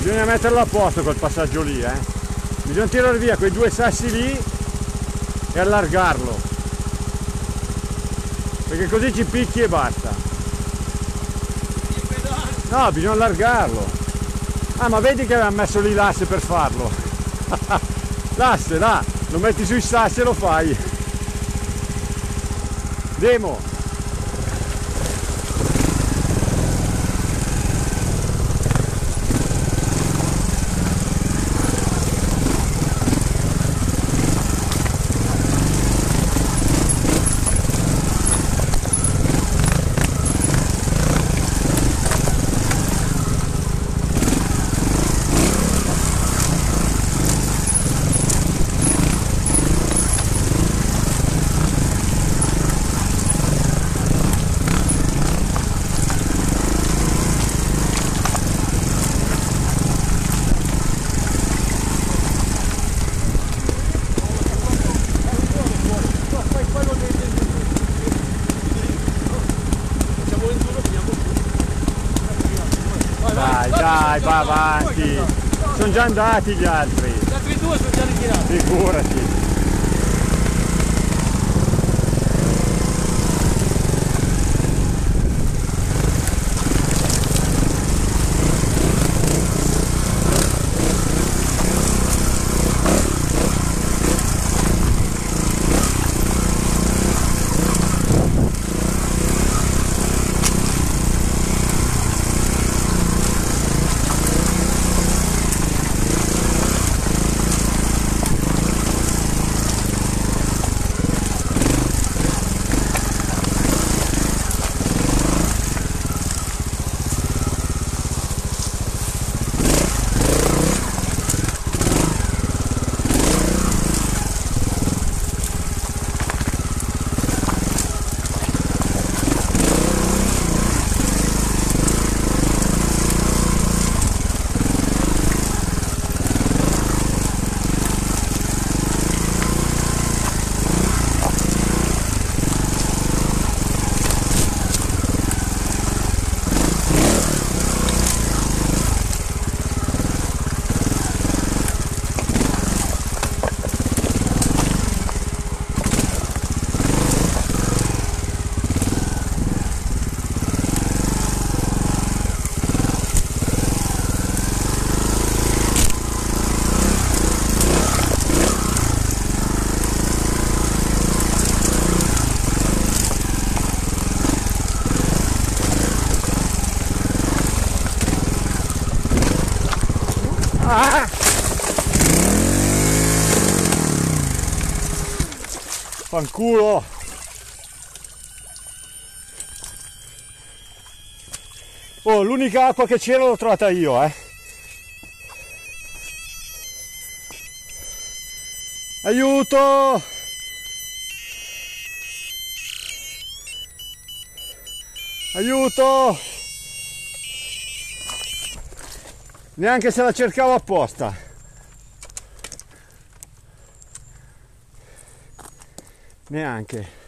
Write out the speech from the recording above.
Bisogna metterlo a posto col passaggio lì, bisogna tirare via quei due sassi lì e allargarlo, perché così ci picchi e basta. No, bisogna allargarlo. Ah, ma vedi che aveva messo lì l'asse per farlo. L'asse là, lo metti sui sassi e lo fai. Demo. Dai, va avanti. Sono già andati gli altri. Gli altri due sono già ritirati. Figurati. Ah! Fanculo! Oh, l'unica acqua che c'era l'ho trovata io, Aiuto! Aiuto! Neanche se la cercavo apposta. Neanche.